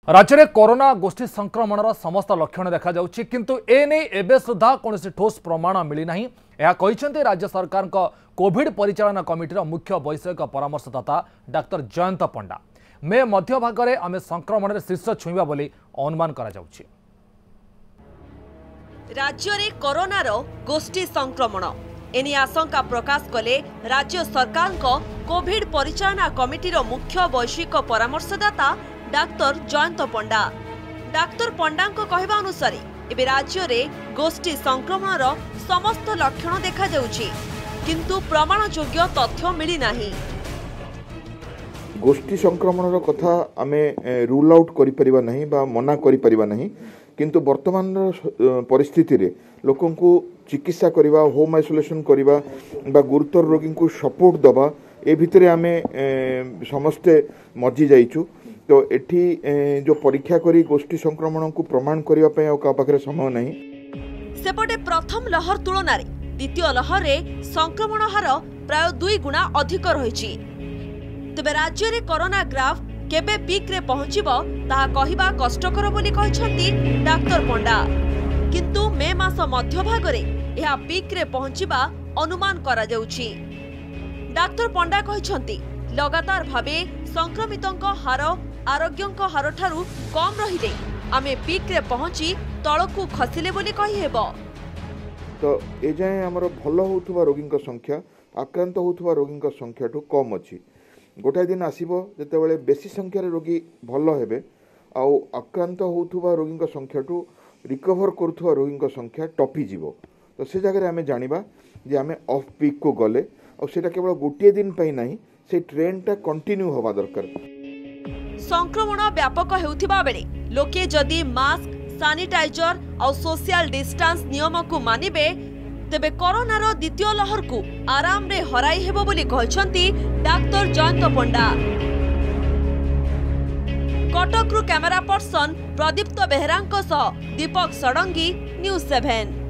राज्य में कोरोना गोष्ठी संक्रमण समस्त लक्षण देखा जाउछि, किंतु एने एबे सुधा कौन ठोस प्रमाण मिलना। यह कहते राज्य सरकार कोविड परिचालन कमिटीर मुख्य वैषयिक परामर्शदाता डाक्टर जयंत पंडा। मे मध्य भाग में आम संक्रमण शीर्ष छुईबा बोली अनुमान करा जाउछि। राज्य में कोरोनार गोष्ठी संक्रमण एने आशंका प्रकाश कले राज्य सरकार कोविड परिचालन कमिटीर मुख्य वैषयिक परामर्शदाता डाक्टर जयंत पंडा। डाक्तर पंडा कहवा अनुसार एबे राज्य में गोष्ठी संक्रमण समस्त लक्षण देखा जाउछि, किंतु प्रमाणयोग्य तथ्य मिली नाही। गोष्ठी संक्रमण कथा आमे रूल आउट करि परिबा नाही बा मना करि परिबा नाही, किंतु वर्तमान परिस्थिति रे लोकन को चिकित्सा करिबा, होम आइसोलेशन करिबा बा गुरुतर रोगी को सपोर्ट दबा ए भितरे आमे समस्ते मजी जाइछु। तो एठी जो परीक्षा करी गोष्ठी संक्रमण को प्रमाण करिबा पय का पाखरे समय नाही। सेपटे प्रथम लहर तुलना रे द्वितीय लहर रे संक्रमण हार प्राय 2 गुणा अधिक रहिछि। तबे राज्य रे कोरोना ग्राफ केबे पीक रे पहुंचिबो ताहा कहिबा कष्टकर बोली कहछंती डाक्टर पंडा, किंतु मे मास मध्य भाग रे यह पीक रे पहुंचिबा अनुमान करा जाउछि। डाक्टर पंडा कहछंती लगातार भाबे संक्रमितों हार आरोग्यों हार ठारू कम रहिले आमे पीक रे पहुंची तळकू खसिले बोली कहि हेबो। तो ए जाय हमर भलो होथुवा रोगी संख्या आक्रांत होथुवा रोगी संख्या ठू कम अछि। गोटाए दिन आसीबो जते बेले बेसी संख्या रे रोगी भलो हेबे आउ आक्रांत होथुवा रोगी संख्या ठू रिकवर करथुवा रोगी संख्या टपी जीवो। तो से जगह रे आमे जानिबा जे आमे ऑफ पीक को गले और सेटा केवल गोटे दिन पई नाही, से ट्रेंड टा कंटिन्यू होवा दरकार। संक्रमण व्यापक हेउथिबा बेले लोके जदि मास्क, सैनिटाइजर और सोशल डिस्टेंस नियम को मानिबे तेबे कोरोनार द्वितीय लहर को आराम रे हराई हेबो बोली कहछंती डाक्टर जयंत पंडा। कटकरू कैमरा पर्सन प्रदीप्त बेहरांक सह दीपक षडंगी, न्यूज 7।